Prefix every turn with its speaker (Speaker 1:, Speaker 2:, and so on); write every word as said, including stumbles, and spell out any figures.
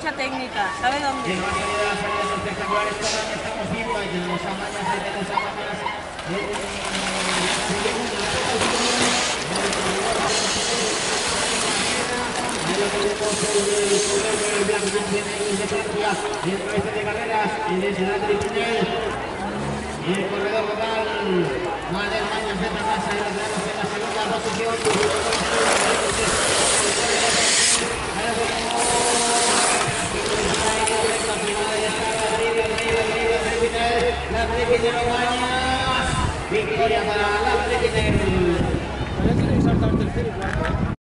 Speaker 1: mucha técnica, ¿sabe dónde?
Speaker 2: En la mayoría de las salidas espectaculares todavía estamos viendo y tenemos a Mañas, ahí tenemos a Mañas. El blanco tiene de Francia, y el cabeza de carreras, y desde la tribuna. Y el corredor total, Manuel Mañas de Tarrasa, y lo tenemos en la segunda posición. La Tripinero Mañas, victoria para la Tripinero.
Speaker 3: Parece exactamente el cero igual.